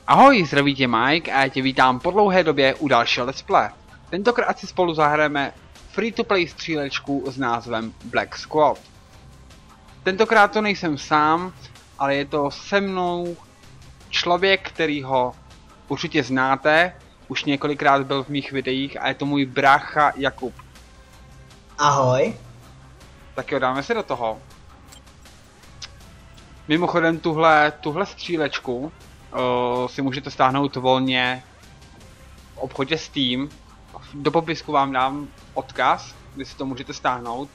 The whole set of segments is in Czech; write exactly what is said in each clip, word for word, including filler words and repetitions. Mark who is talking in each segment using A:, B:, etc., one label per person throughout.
A: Ahoj, zdraví tě Mike a já tě vítám po dlouhé době u dalšího let's play. Tentokrát si spolu zahrajeme free-to-play střílečku s názvem Black Squad. Tentokrát to nejsem sám, ale je to se mnou člověk, kterýho určitě znáte, už několikrát byl v mých videích a je to můj brácha Jakub.
B: Ahoj.
A: Tak jo, dáme se do toho. Mimochodem tuhle, tuhle střílečku uh, si můžete stáhnout volně v obchodě Steam. Do popisku vám dám odkaz, kde si to můžete stáhnout.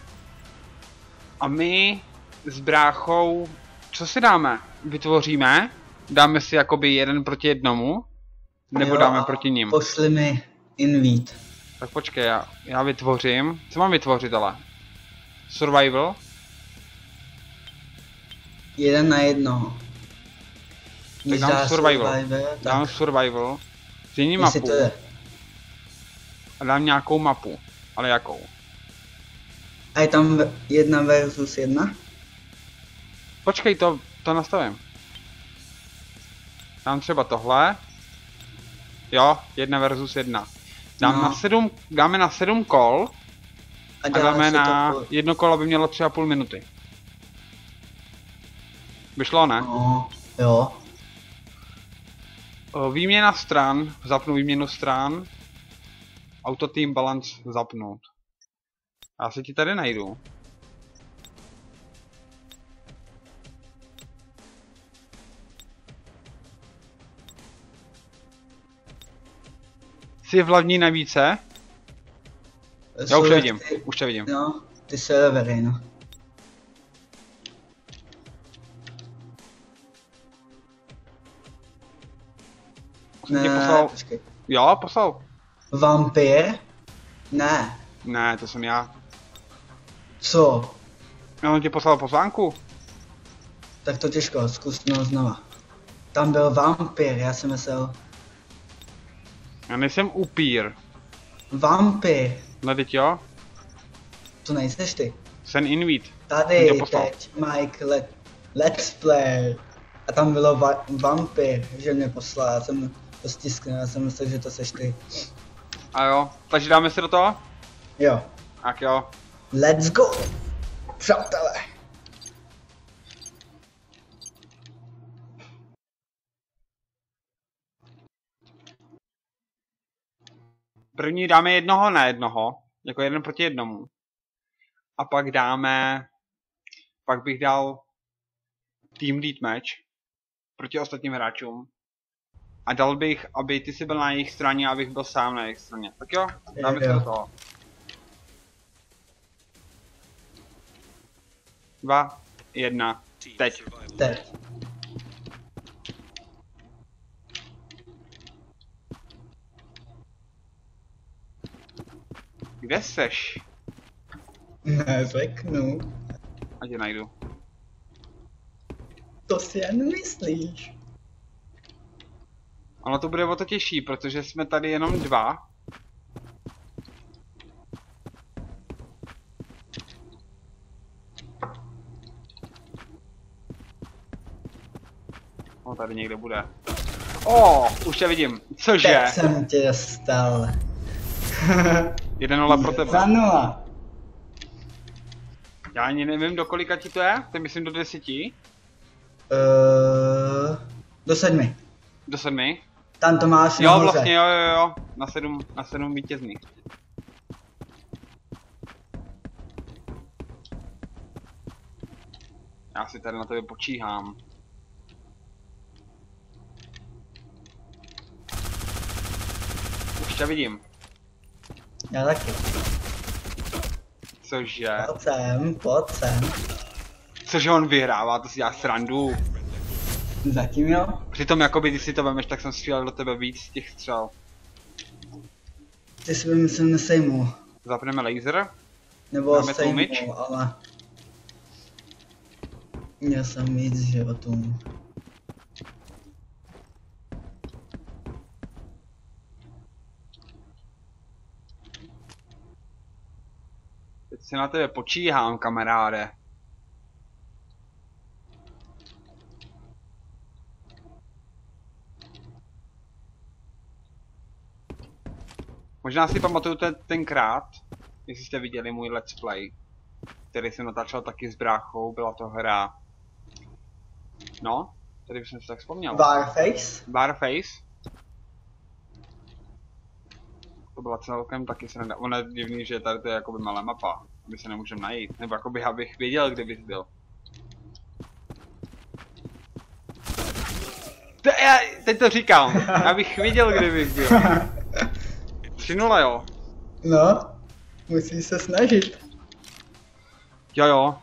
A: A my s bráchou, co si dáme? Vytvoříme? Dáme si jakoby jeden proti jednomu? Nebo
B: Jo,
A: dáme proti ním?
B: Pošli mi invite.
A: Tak počkej, já, já vytvořím. Co mám vytvořit ale? Survival?
B: Jeden na jednoho.
A: Tak dám survival. Dám survival. Změním mapu.
B: To je.
A: A dám nějakou mapu. Ale jakou?
B: A je tam jedna versus jedna?
A: Počkej, to, to nastavím. Dám třeba tohle. Jo, jedna versus jedna. Dám
B: No.
A: na sedm, dáme na sedm kol.
B: A,
A: A dáme na
B: to...
A: jedno kolo by mělo třeba půl minuty. Vyšlo, ne?
B: No, jo.
A: O, Výměna stran, zapnu výměnu stran. Auto team balance zapnout. Já se ti tady najdu. Jsi v hlavní na více? Já už tě vidím,
B: ty,
A: už tě vidím.
B: No, ty servery, no.
A: Jsem ti poslal...
B: počkej.
A: Jo, poslal.
B: Vampír? Ne.
A: Ne, to jsem já.
B: Co?
A: Já jsem ti poslal pozvánku.
B: Tak to těžko, zkus no znova. Tam byl vampír, já jsem myslel.
A: Já nejsem upír.
B: Vampír.
A: No teď jo?
B: To nejseš ty.
A: Jsem invite.
B: Tady
A: Jsem tě poslal.
B: teď Mike let, Let's Play. A tam bylo va vampír, že mě poslal, já jsem to stisknul, já jsem myslel, že to seš ty.
A: A jo, takže dáme se do toho?
B: Jo.
A: Tak jo.
B: Let's go! Přátelé!
A: První dáme jednoho na jednoho, jako jeden proti jednomu. A pak dáme, pak bych dal team deathmatch proti ostatním hráčům. A dal bych, aby ty si byl na jejich straně a abych byl sám na jejich straně. Tak jo, dáme se do toho. Dva, jedna, teď.
B: Teď.
A: Kde seš?
B: Neřeknu.
A: A tě najdu.
B: To si jen myslíš.
A: Ono to bude o to těžší, protože jsme tady jenom dva. No tady někde bude. O, oh, už tě vidím. Cože?
B: Tak jsem tě dostal.
A: Jeden nula pro tebe.
B: Za nula.
A: Já ani nevím, do kolika ti to je. Ty myslím do deseti.
B: Uh, do sedmi.
A: Do sedmi.
B: Tam to máš
A: Jo,
B: nahoře.
A: vlastně, jo, jo, jo. Na sedm, na sedm vítězných. Já si tady na tebe počíhám. Už tě vidím.
B: Já taky.
A: Cože?
B: Pojď sem, pojď sem.
A: Cože on vyhrává, to si dělá srandu.
B: Zatím jo.
A: Přitom jakoby, když si to vemeš, tak jsem střílel do tebe víc těch střel.
B: Ty si by myslím nesejmul.
A: Zapneme laser.
B: Nebo
A: Dáme tlumič?
B: sejmul, ale... Měl jsem víc životů.
A: Teď si na tebe počíhám, kamaráde. Možná si pamatuju ten, tenkrát, jestli jste viděli můj let's play, který jsem natáčel taky s bráchou, byla to hra... No, tady bych jsem si tak vzpomněl.
B: Warface?
A: Warface. To byla celkem taky sranda. Ono je divný, že tady to je jakoby malá mapa, aby se nemůžeme najít, nebo jakoby abych věděl, kde bys byl. To, já, teď to říkám, abych věděl, kde bych byl. tři nula, jo.
B: No, musíš se snažit.
A: Jo, jo.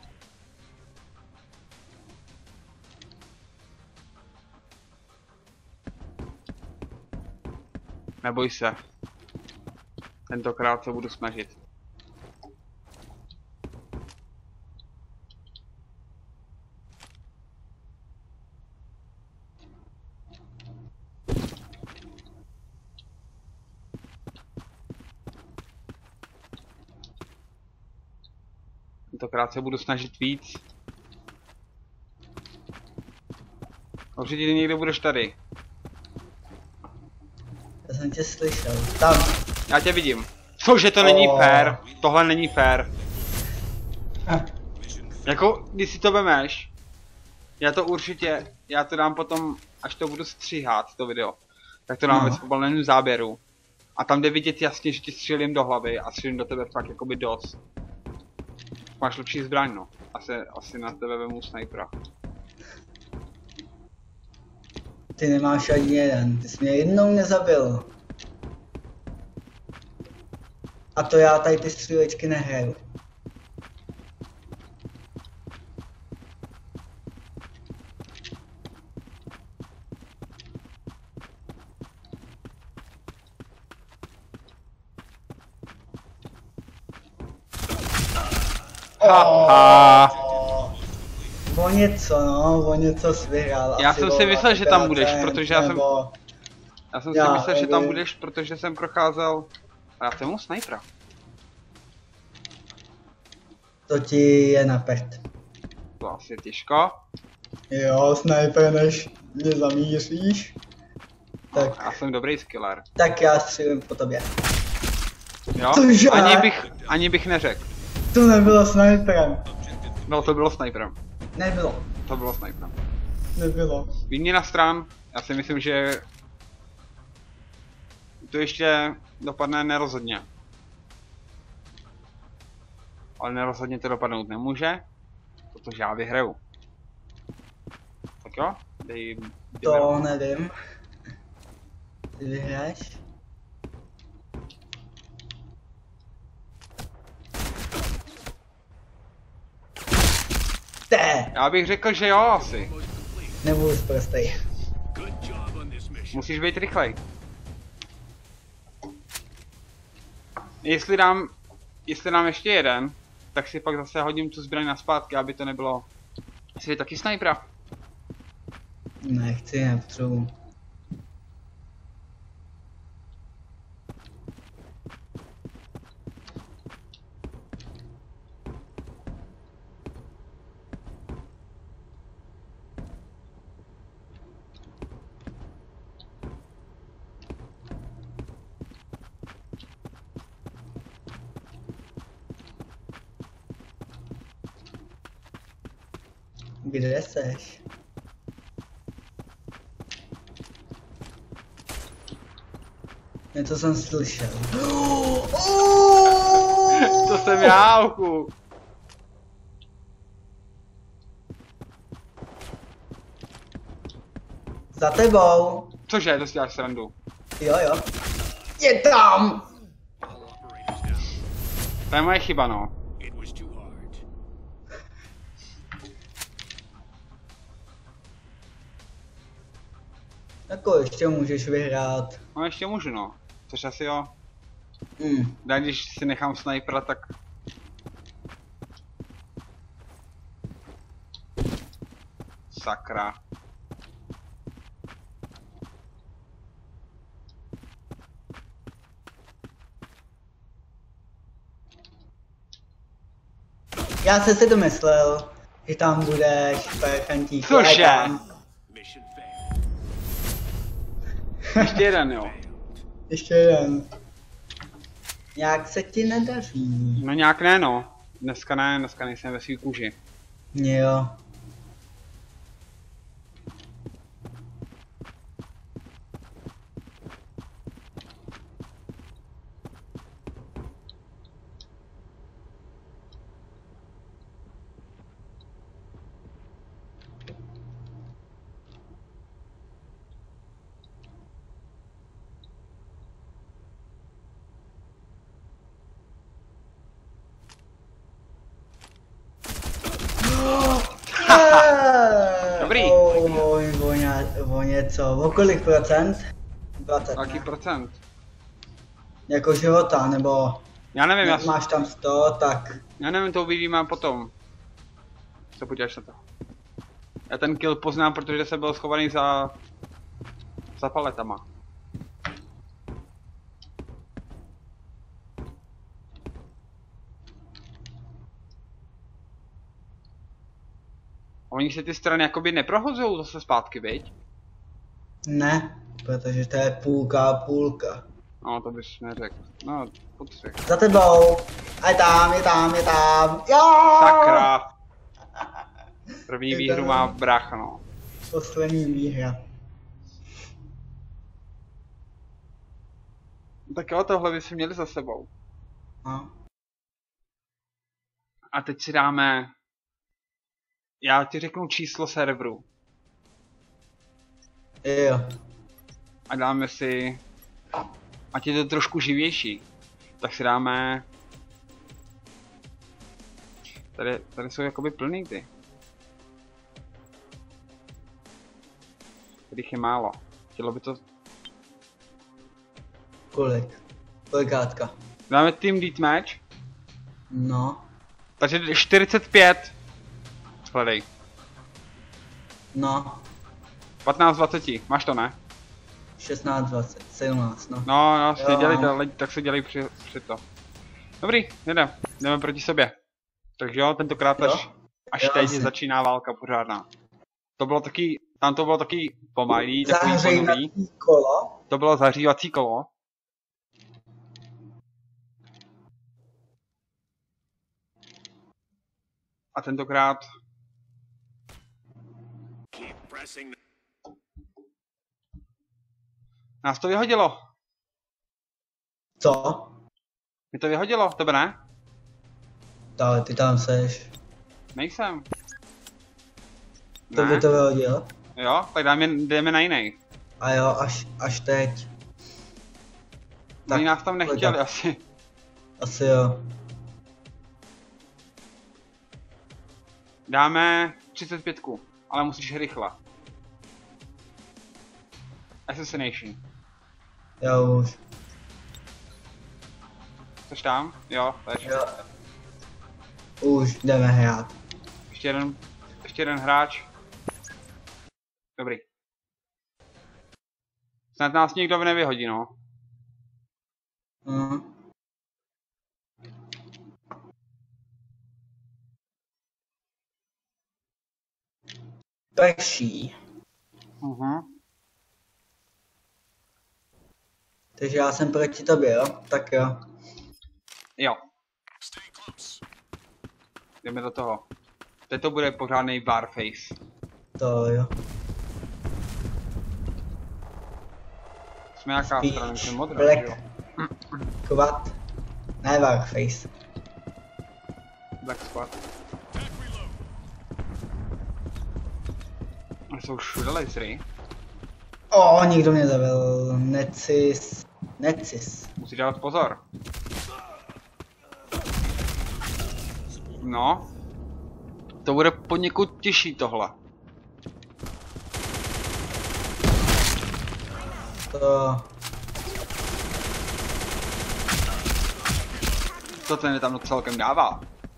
A: Neboj se. Tentokrát se budu snažit. Tentokrát se budu snažit víc. Určitě někde budeš tady.
B: Já jsem tě slyšel. Tam.
A: Já tě vidím. Cože to není
B: Oh.
A: fér. Tohle není fér.
B: Ah.
A: Jako, když si to vemeš, já to určitě, já to dám potom, až to budu stříhat, to video, tak to dám
B: No.
A: ve zpomaleném záběru. A tam jde vidět jasně, že ti střílím do hlavy a střílím do tebe fakt jakoby dost. Máš lepší zbraň, no. Asi, asi na tebe vemu snajpera.
B: Ty nemáš ani jeden, ty jsi mě jednou nezabil. A to já tady ty střílečky nehraju.
A: Haha.
B: O něco no, o něco jsi vyhrál.
A: Já
B: asi
A: jsem
B: o
A: si myslel, že tam budeš,
B: procent,
A: protože já jsem-
B: nebo...
A: Já jsem
B: Já
A: si myslel, že tam
B: nevím.
A: budeš, protože jsem procházel... A já jsem mu snajpera.
B: To ti je na prd.
A: To asi je těžko.
B: Jo, sniper, než mě zamíříš. Tak,
A: Já jsem dobrý skiller.
B: tak já střílím po tobě.
A: Jo?
B: Cože?
A: Ani bych, ani bych neřekl.
B: To nebylo sniperem.
A: No to bylo sniperem.
B: Nebylo.
A: To bylo sniperem.
B: Nebylo.
A: Výměna stran, já si myslím, že to ještě dopadne nerozhodně. Ale nerozhodně to dopadnout nemůže, protože já vyhraju. Tak jo, dej...
B: To nevím. Ty vyhraješ? Té!
A: Já bych řekl, že jo asi.
B: Nebudu zprostej.
A: Musíš být rychlej. Jestli dám, jestli dám ještě jeden, tak si pak zase hodím tu zbraň naspátky, aby to nebylo... Jsi taky snajpera.
B: Nechci, nepotřebuji. Kde seš? Něco jsem slyšel.
A: To jsem já, ochu.
B: Za tebou.
A: Cože, to si děláš srandu.
B: Jo, jo. Je tam!
A: To je moje chyba, no.
B: Jako ještě můžeš vyhrát.
A: No ještě můžu, no. Což asi jo.
B: Hmm.
A: Dá, když si nechám snajpera, tak... Sakra.
B: Já jsem si to myslel, že tam budeš perfentík.
A: Cože? Ještě jeden, jo.
B: Ještě jeden. nějak se ti nedaří.
A: No nějak ne no. Dneska ne, dneska nejsem ve svý kůži.
B: Jo.
A: Dobrý.
B: O, o, ně, o něco, o kolik procent? dvacet,
A: Jaký
B: ne?
A: procent?
B: Jako života, nebo
A: Já nevím, já,
B: máš tam sto, tak
A: já nevím, to uvidíme potom. Co podíváš na to? Já ten kill poznám, protože jsem byl schovaný za... za paletama. Oni se ty strany jakoby neprohozují zase zpátky, viď?
B: ne, protože to je půlka a půlka.
A: No, to bys neřekl. No, potřeba.
B: Za tebou, a je tam, je tam, je tam, jo!
A: Sakra! První
B: Je
A: výhru
B: tam.
A: má brácha, no.
B: Poslední výhra.
A: Tak jo, tohle by si měli za sebou.
B: No.
A: A teď si dáme... Já ti řeknu číslo serveru.
B: Jo.
A: A dáme si... Ať je to trošku živější. Tak si dáme... Tady, tady jsou jakoby plný ty. Tady je málo. Chtělo by to...
B: Kolik? Kolikátka?
A: Dáme team deathmatch.
B: No.
A: Takže čtyřicet pět. Hledej.
B: No.
A: patnáct dvacet. Máš to, ne?
B: šestnáct, dvacet, sedmnáct, no.
A: No, no, si
B: Jo.
A: dělej to, tak se dělej při, při to. Dobrý, jdeme. Jdeme proti sobě. Takže jo, tentokrát
B: Jo.
A: až, až
B: Jo,
A: teď
B: asi.
A: začíná válka pořádná. To bylo taky, tam to bylo taky pomalý, takový ponový.
B: Zahřejvací kolo.
A: To bylo zahřívací kolo. A tentokrát... Nás to vyhodilo.
B: Co?
A: Mi to vyhodilo, tebe ne?
B: Ale ty tam seš.
A: Nejsem.
B: To by to vyhodil.
A: Jo, tak dáme, jdeme na jiný.
B: A jo, až, až teď.
A: Oni nás tam nechtěli
B: pojď.
A: asi.
B: Asi jo.
A: Dáme třicet pět, ale musíš rychle. Assassination.
B: Jo už.
A: Chceš tam? Jo, teď.
B: Jo. Už jdeme hrát.
A: Ještě jeden, ještě jeden hráč. Dobrý. Snad nás nikdo nevyhodí, no.
B: Mhm. Prší.
A: Mhm.
B: Takže já jsem proti tobě, jo? Tak jo.
A: Jo. Jdeme do toho. Teď to bude pořádný barface.
B: To jo.
A: Jsme jaká
B: Spíš
A: strana? Jsem modrá,
B: black.
A: že jo?
B: Kovat. Ne Warface.
A: Black Squad. A jsou všude lasery.
B: O, nikdo mě zabil. Necis. Necis.
A: Musí dávat pozor. No. To bude poněkud těžší tohle.
B: To...
A: To ten je tam celkem dává.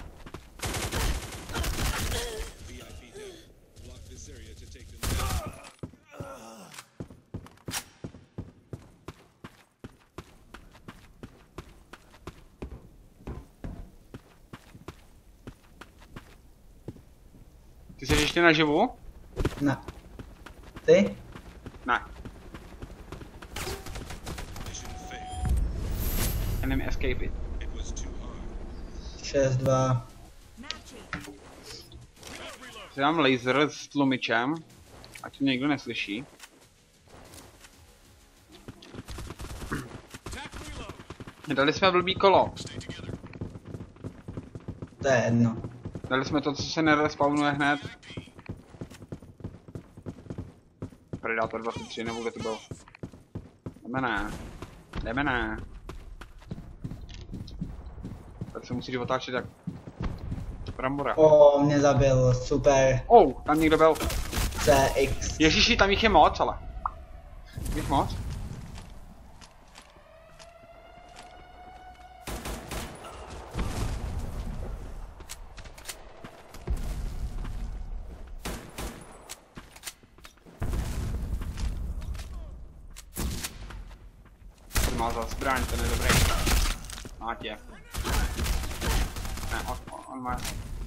A: Ty jsi ještě naživu?
B: Ne. Ty?
A: Ne. Enemy escape it.
B: šest dva.
A: Si dám laser s tlumičem, ať to někdo neslyší. Dali jsme blbý kolo.
B: To je jedno.
A: Dali jsme to, co se nerespawnuje hned. Predator dvacet tři, nebo kde to byl. Jdeme ne. Jdeme ne. Tak se musíš otáčet jak brambora.
B: O, mě zabil, super.
A: Oh, tam někdo byl.
B: C X.
A: Ježiši, tam jich je moc, ale. Jich moc? To má za zbraň, ten je dobrý. Má tě. Ne, on, on, on má.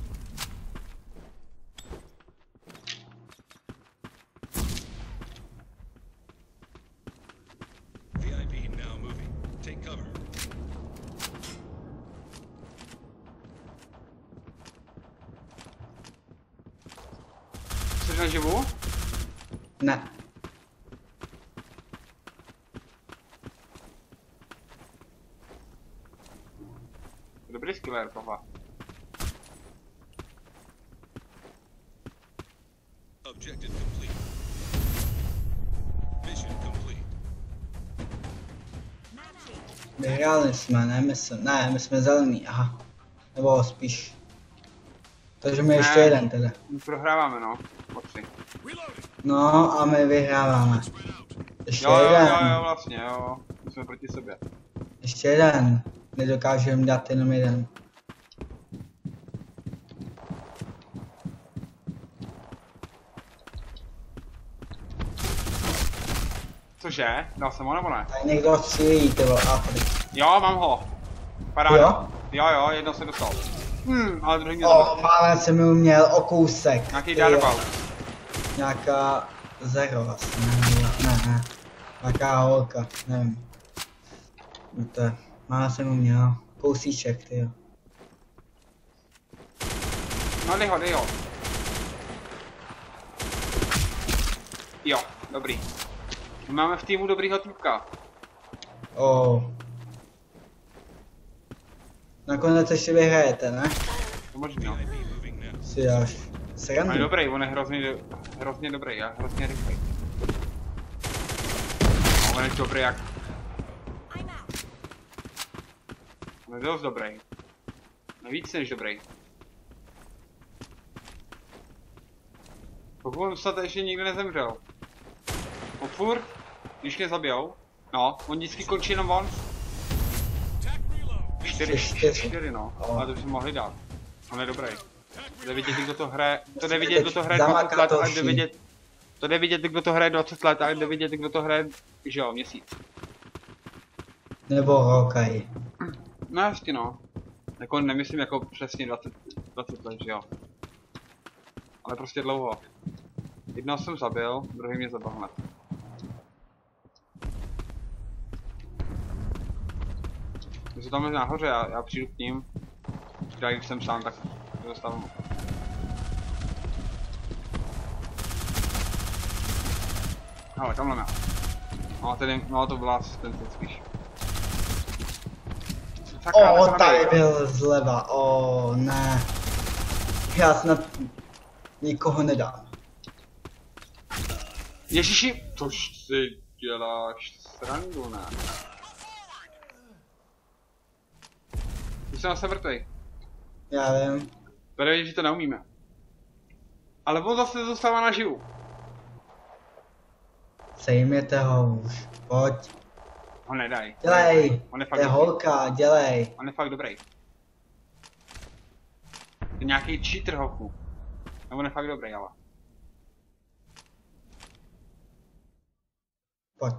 A: Jsi naživu?
B: Ne.
A: Dobrý skiller tohle.
C: Objective complete. Mission complete.
B: Vyhráli jsme, ne, my jsme, ne, my jsme zelený, aha. Nebo spíš. Takže my ještě jeden teda.
A: My prohráváme, no. Po tři.
B: No a my vyhráváme. Ještě
A: Jo, jo,
B: jeden.
A: jo, jo, vlastně, jo. My jsme proti sobě.
B: Ještě jeden. Nedokážeme dát jenom jeden.
A: Cože? Dal jsem ho nebo ne?
B: Tak někdo střílí, ty vole, Afrik.
A: Jo, mám ho. Paráda.
B: Jo?
A: Jo, jo, jedno se dostal. Hm, ale druhý mě
B: O,
A: zabil.
B: máme jsem mu měl o kousek.
A: Nějaký
B: ty jo.
A: darbal.
B: Nějaká zero vlastně, ne, ne, ne. Nějaká holka, nevím. No to je, má jsem mu měl kousíček, ty jo.
A: No dej ho, dej ho. Jo, dobrý. My máme v týmu dobrýho týpka.
B: O. Nakonec ještě vyhrajete, ne?
A: To možný, no.
B: Si dáš
A: On je
B: srandu.
A: dobrý, on je hrozně, do, hrozně dobrý, já hrozně rychlý. A on je dobrý jak... On je dost dobrý. No víc než dobrý. Pokud on snad ještě nikdo nezemřel. On furt, když mě zabijou, no, on vždycky končí jenom on. Čtyři,
B: Čtyři.
A: čtyři, no,
B: O.
A: ale to bychom mohli dát. On je dobrý. To jde vidět, kdo to hraje, to jde vidět, kdo to hraje
B: Zamaká
A: dvacet let,
B: to
A: a jde
B: vší.
A: vidět, to jde vidět, kdo to hraje dvacet let, a jde vidět, kdo to hraje, že jo, měsíc.
B: Nebo hokej.
A: No jasně no. Jako nemyslím jako přesně dvacet, dvacet let, že jo. Ale prostě dlouho. Jednoho jsem zabil, druhý mě zabil hned. Když jsou tam nahoře, já, já přijdu k ním. Já když jsem sám, tak to dostávám. Ale tamhle má. No tedy, no to byla asistence spíš. Sakra,
B: O,
A: tak
B: tady byl zleva, o ne. Já snad nikoho nedám.
A: Ježiši, což si děláš srandu, ne? Už jsem zase mrtvej.
B: Já vím.
A: Tady vidím, že to neumíme. Ale on zase zůstává naživu.
B: Sejměte ho už, pojď.
A: Ho nedaj.
B: Dělej,
A: On je
B: to
A: fakt
B: je
A: dobrý.
B: holka, dělej.
A: On je fakt dobrý. To je nějaký cheater hochu. No on je fakt dobrý, ale.
B: Pojď.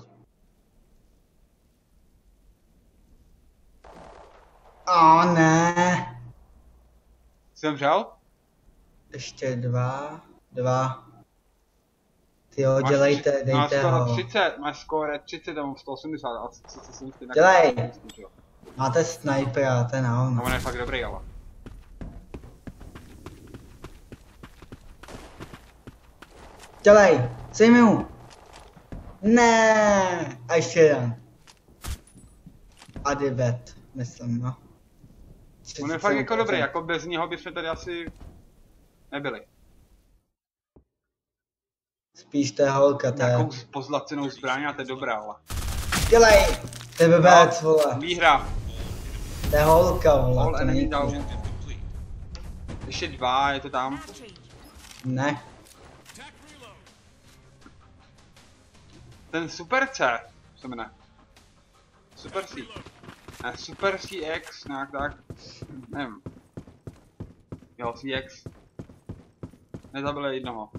B: O ne.
A: Jsi zemřel?
B: Ještě dva, dva. Ty jo,
A: Máš
B: dělejte,
A: tři- Máš
B: dejte
A: skoro
B: ho.
A: třicet, máš skoro třicet, tam sto osmdesát, a co se si myslí?
B: Dělej. Máte snipera, ten na
A: No
B: ono.
A: on je fakt dobrý, ale.
B: Dělej, sejmi mu. Ne, a ještě jeden. A devět, myslím, no.
A: On je fakt jako dobrý, jako bez něho bychom tady asi nebyli.
B: Spíš to je holka, to je.
A: Nějakou pozlacenou zbraň a to je dobrá, ale.
B: Dělej, to je bebec, vole.
A: Výhra.
B: To je holka, vole,
A: All
B: to
A: enemy
B: není
A: down.
C: Objective complete.
A: Ještě dva, je to tam.
B: Ne,
A: Ten Super C, se jmenuje. Super C. Ne, Super C X, nějak tak. Nevím. Jo, C X. Nezabili jednoho.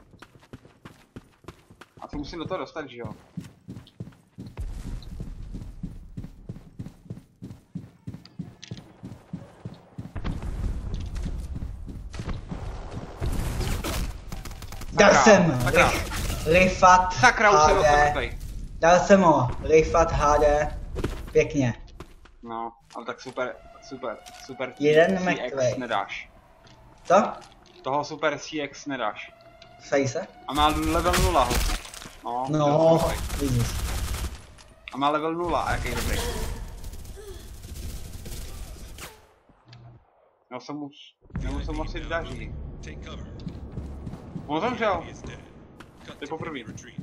A: A to musím do toho dostat, že jo?
B: dal jsem,
A: sakra.
B: rych- Rifat
A: Sakra, už jsem
B: H
A: dostal
B: D,
A: mrtvej.
B: dal jsem ho, Rifat H D, pěkně.
A: No, ale tak super, super, super
B: Jeden
A: C X
B: mrtvej.
A: nedáš.
B: Co?
A: Toho Super C X nedáš.
B: Fejse?
A: A má level nula, hochu. No, to je
B: No,
A: dobrý.
B: vidíš.
A: A má level nula, a jaký dobrý. No se mu, nebo se mu asi daří.
C: Take cover.
A: On zemřel.
C: He is dead. Cut
A: Ty
C: to
A: poprvý.
C: retreat.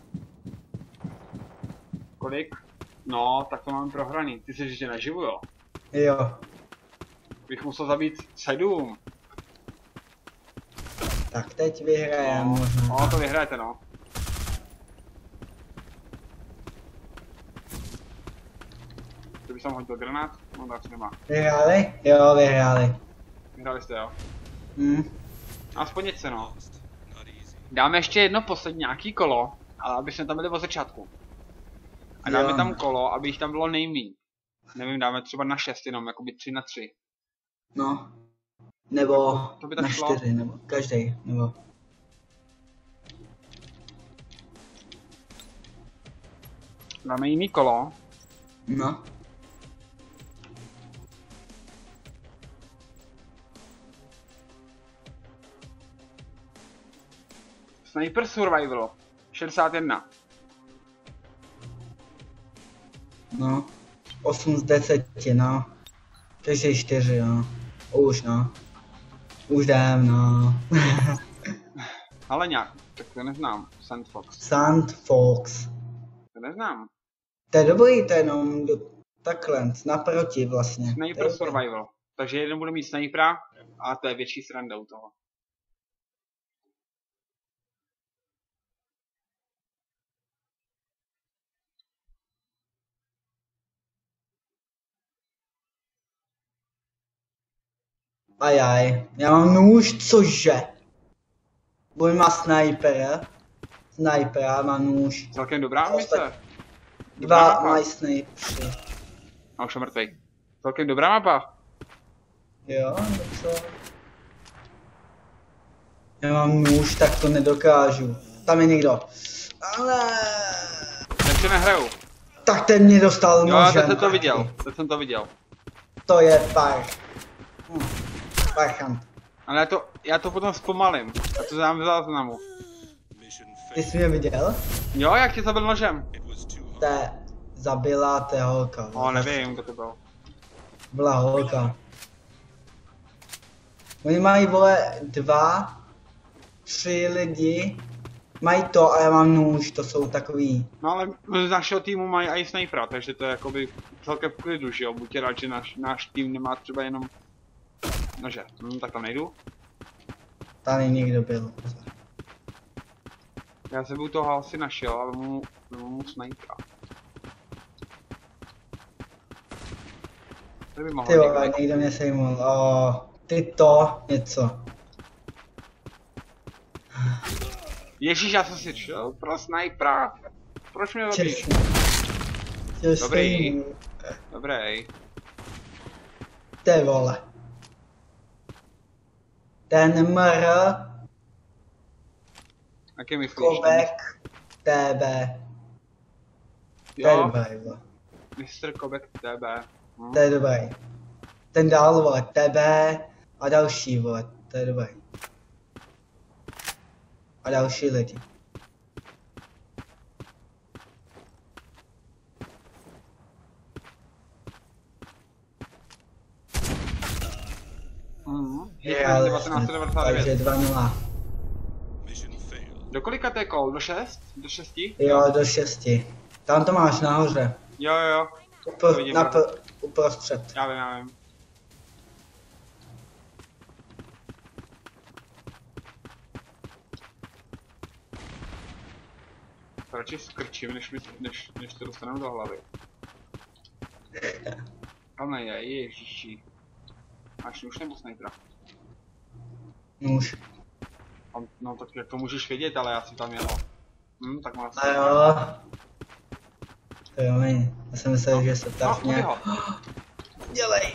A: Kolik? No, tak to máme prohraný. Ty jsi ještě naživu, jo?
B: Jo,
A: Bych musel zabít sedm.
B: tak teď vyhrajem
A: No,
B: možná.
A: no, to vyhrajete, no. Kdyby jsem hodil granát, no tak si nemá.
B: Vyhráli? Jo, vyhráli.
A: Vyhrali jste, jo.
B: Hm.
A: Aspoň něco, no.
C: Lost. Not easy.
A: Dáme ještě jedno poslední nějaký kolo, ale aby jsme tam byli od začátku. A dáme
B: Jo.
A: tam kolo, aby jich tam bylo nejméně. Nevím, dáme třeba na šest jenom, jakoby tři na tři.
B: No. Nebo
A: To by tak
B: na
A: šlo.
B: čtyři, nebo každý, nebo.
A: Dáme jiný kolo.
B: No.
A: Sniper Survival. šedesát jedna.
B: No. osm z deseti, no. Takže čtyři, no. Už, no. Už jdem, no.
A: Ale nějak, tak to neznám. Sandfox.
B: Sand Fox.
A: To neznám.
B: To je dobrý, to je jenom do... takhle, naproti vlastně.
A: Sniper
B: To je dobrý.
A: Survival. Takže jeden bude mít snipera a to je větší sranda u toho.
B: Ajaj, já mám nůž, cože? Boj má snipera. Snipera má nůž.
A: Celkem dobrá mise.
B: Dva
A: mapa.
B: mají snipři.
A: A už je mrtvej. Celkem dobrá mapa.
B: Jo, co? Já mám nůž, tak to nedokážu. Tam je někdo. Ale...
A: Tak se nehraju.
B: Tak ten mě dostal
A: Jo,
B: nožem.
A: teď jsem to viděl. Teď jsem to viděl.
B: To je par. Hm. Parchant.
A: Ale já to, já to potom zpomalím. Já to dám v záznamu.
C: Mission
B: Ty
C: failed.
B: jsi mě viděl?
A: Jo, jak tě zabil nožem?
C: It was too hard.
B: To je zabila té holka.
A: O, nevím, kdo to byl.
B: Byla holka. Oni mají, vole, dva, tři lidi. Mají to a já mám nůž, to jsou takový.
A: No ale z našeho týmu mají i snipera, takže to je jakoby celkem v klidu, že jo? Buďte rád, že náš, náš tým nemá třeba jenom nože. Hm, tak tam nejdu.
B: Tady někdo byl.
A: Já jsem u toho asi našel, ale mu, mu snipera. To by mohl
B: Ty vole,
A: někdo.
B: někdo mě sejmul. O, ty to, něco.
A: Ježíš, já jsem si šel pro snipera. Proč mě zabíš?
B: Čestně. Tě
A: Dobrý.
B: sejmul.
A: Dobrý.
B: Ty vole. Ten mr,
A: Jaký myslíš?
B: Kobek, T B.
A: Jo,
B: T B, vole.
A: mister Kobek T B.
B: To je dobrý. Ten dál, vole, tebe a další, vole, to je dobrý. A další lidi.
A: Mhm.
B: Je, ale
A: devatenáct set devadesát devět.
B: takže dva nula.
C: Mission failed.
A: Do kolika to je kol? Do šest? Do šesti?
B: Jo, do šesti. Tam to máš nahoře.
A: Jo, jo, jo.
B: Upr,
A: vidím,
B: na pr, uprostřed.
A: Já vím, já vím. Radši skrčím, než, mi, než, než to dostanu do hlavy. Tam je, ježiši. Máš nůž nebo snajpera?
B: Nůž.
A: Tam, no tak jak to můžeš vědět, ale já si tam jel. Hm, tak má
B: A jo. To jo, my. Já jsem myslel, že se
A: No,
B: tak
A: no,
B: nějak...
A: ho.
B: Dělej.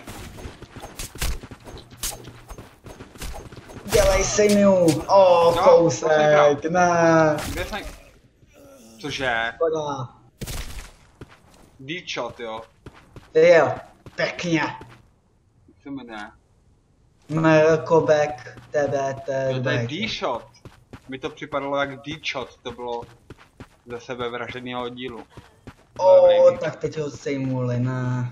B: Dělej Simiu. O,
A: No,
B: kousek, ne.
A: Kde je snaj... Cože?
B: Škoda.
A: Deep shot, jo.
B: Jo, pěkně.
A: Jak se jmenuje?
B: Merkobek, tebe, tebe.
A: Jo, to je D-shot. Mi to připadalo jak D-shot, to bylo ze sebe vražedného dílu.
B: O,
A: Dobrý.
B: tak teď ho sejmuli, ne.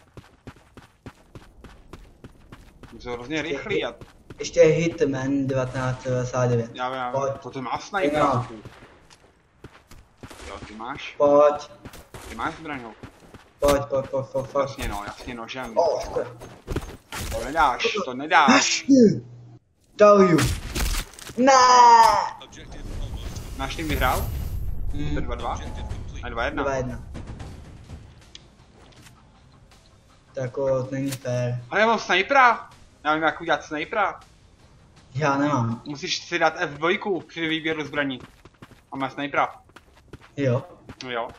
A: Jsou hrozně rychlý a
B: Ještě Hitman devatenáct devadesát devět.
A: já vím,
B: Pojď.
A: to ty má sniper.
B: Jo.
A: Jo, ty máš,
B: Pojď,
A: ty máš zbraň.
B: pojď, pojď, pojď, pojď, pojď.
A: Jasně no, jasně nožem.
B: O, škoda.
A: To nedáš, to nedáš.
B: W. Ne.
C: Objective almost.
A: Náš tým vyhrál?
B: Hmm,
A: To dva dva?
C: Objective complete.
A: A dva jedna.
B: dva jedna. Tak to není fér.
A: Ale já mám snajpera. Já vím jak udělat snajpera.
B: Já nemám.
A: Musíš si dát F dva při výběru zbraní. A má snajpera.
B: Jo.
A: No jo.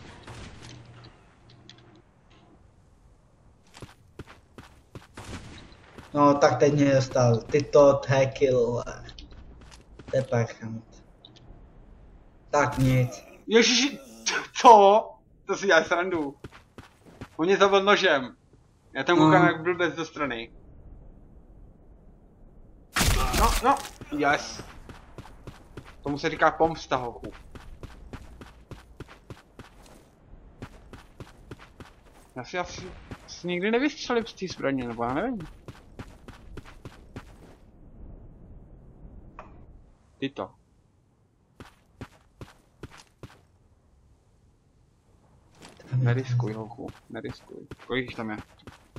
B: No tak teď mě dostal. Ty to hackil. To je parchant. Tak nic.
A: Ježiši, co? To si děláš srandu. On mě zabil nožem. Já tam koukám
B: Mm.
A: jak blbec do strany. No, no, yes. Tomu se říká pomsta, hochu. Já si asi, asi nikdy nevystřelím z té zbraně, nebo já nevím. Ty to. Neriskuj, hochu, neriskuj. Kolik jich tam je?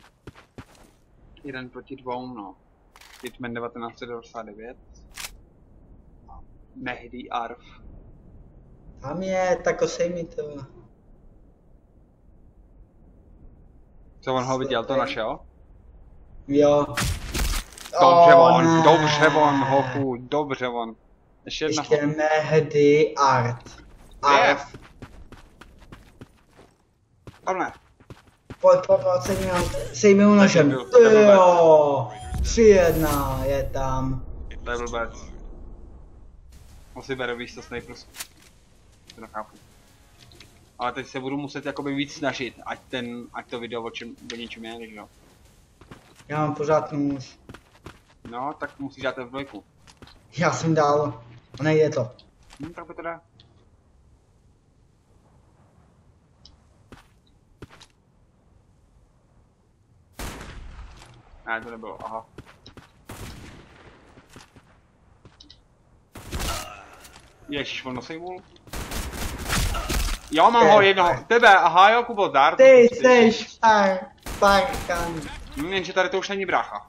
A: Jeden proti dvou, no. Hitman devatenáct set devadesát devět. Mehdi Arf.
B: Tam je, tak osej mi to.
A: Co on ho viděl, to našel?
B: Jo.
A: Dobře
B: O,
A: on,
B: ne.
A: dobře on, hochu, dobře on. Ještě jedna
B: Ještě
A: hochu.
B: Mehdi Art. Art.
A: Tam ne.
B: Pojď, pojď, pojď, sej mi, sej mi nožem.
A: byl, to byl
B: Jo. tři jedna je tam.
A: To je blbec. On si bere víc to sniper. To nechápu. Ale teď se budu muset jakoby víc snažit, ať ten, ať to video o čem, o něčem je, než jo.
B: Já mám pořád nůž.
A: No, tak musíš dát F dva.
B: Já jsem dál. Nejde to.
A: Hm, tak by to jde. Ne, to nebylo, aha. Ježiš, on nosejmul. Jo, mám ho jednoho. Tebe, aha jo, Kubo, zdar.
B: Ty jsi par, parkan.
A: Hm, jenže tady to už není brácha.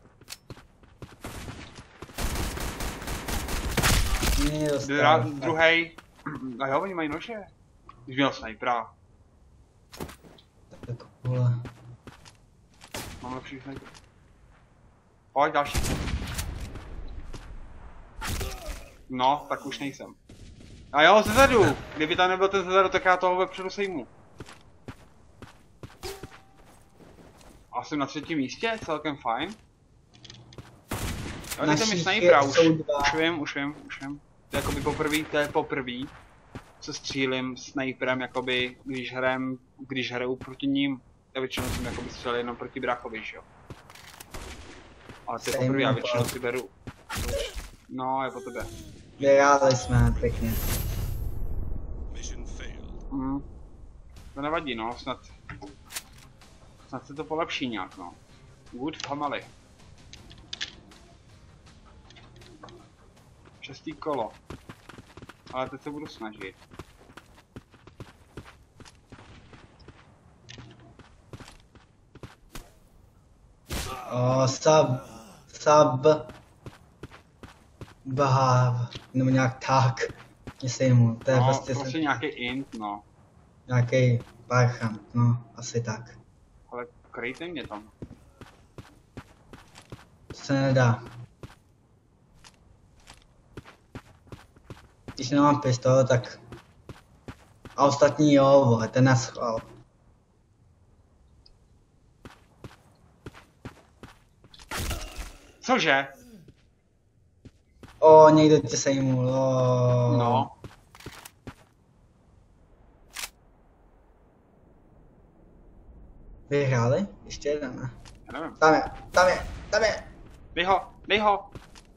B: Mě
A: Dra,
B: dostal.
A: druhej. A jo, oni mají nože. Když měl snajpera.
B: Tak vole.
A: Mám lepší snajper. Pojď, další. No, tak už nejsem. A jo, zezadu. Kdyby tam nebyl ten zezadu, tak já toho vepředu sejmu. A jsem na třetím místě, celkem fajn. Jo, dejte mi
B: Našich
A: snajpera,
B: je-
A: už,
B: jsou dva.
A: už vím, už vím, už vím. To je jakoby poprvý, to je poprvý, co střílím snajperem, jakoby, když hrajem, když hraju proti ním Já většinou jsem jakoby střelil jenom proti bráchovi, že jo. Ale ty
B: Stejný
A: poprvé, já
B: nápad.
A: většinou si beru. No, je po tebe.
B: Vyhráli jsme, pěkně.
C: Mission failed.
A: Mm. To nevadí, no, snad... Snad se to polepší nějak, no. Good family. Šestý kolo. Ale teď se budu snažit.
B: O, sub, sub, bahav, nebo nějak tak, myslím mu, to je
A: No,
B: prostě,
A: prostě
B: prostě
A: nějaký int, no.
B: nějaký parchant, no, asi tak.
A: Ale kryjte mě tam.
B: To se nedá. Když nemám pistol, tak... A ostatní jo, vole, ten naschval.
A: Cože?
B: O, někdo tě sejmul, o.
A: No.
B: Vyhráli? Ještě jeden, ne?
A: Já nevím.
B: Tam je, tam je, tam je.
A: Dej ho, dej ho!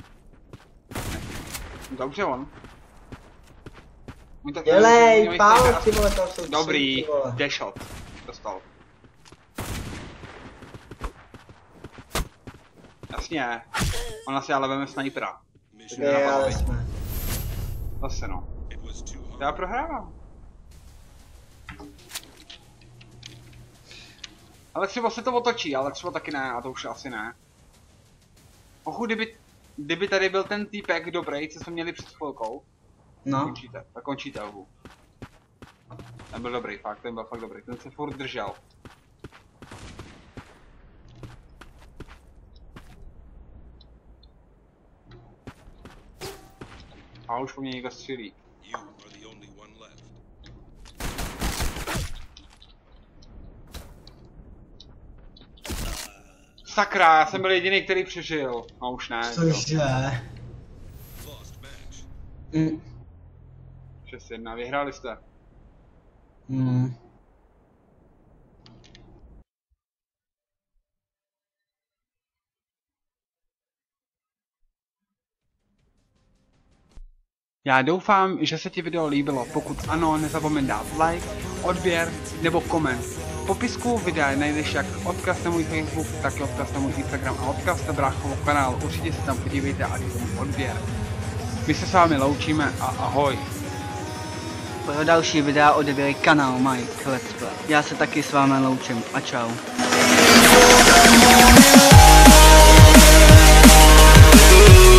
A: Dobře on. Můj tak
B: Dělej,
A: můj
B: pál,
A: tak-
B: ty vole, tam jsou tři,
A: Dobrý,
B: ty vole.
A: dešot. Dostal. Jasně. On asi ale veme snajpera.
C: Mission
A: Yeah.
B: Vyhráli jsme.
A: Zase no.
C: it was too hard.
A: Já prohrávám. Ale třeba se to otočí, ale třeba taky ne, a to už asi ne. Ochu, kdyby, kdyby tady byl ten týpek dobrý, co jsme měli před chvilkou,
B: No,
A: končíte, tak končíte ohu. Ten byl dobrý, fakt, ten byl fakt dobrý, ten se furt držel. A už po mě někdo střílí.
C: You are the only one left.
A: Sakra, já jsem byl jediný, který přežil. No už ne. jo.
B: cože?
C: Lost match.
B: Mm.
A: šest jedna, vyhráli jste.
B: Mm.
A: Já doufám, že se ti video líbilo. Pokud ano, nezapomeň dát like, odběr nebo koment. V popisku videa najdeš jak odkaz na můj Facebook, tak i odkaz na můj Instagram a odkaz na bráchovo kanál. Určitě se tam podívejte a dejte mu odběr. My se s vámi loučíme a ahoj.
B: Pro další videa odeběrej kanál Mike Let's Play. Já se taky s vámi loučím a čau.
D: We'll be right back.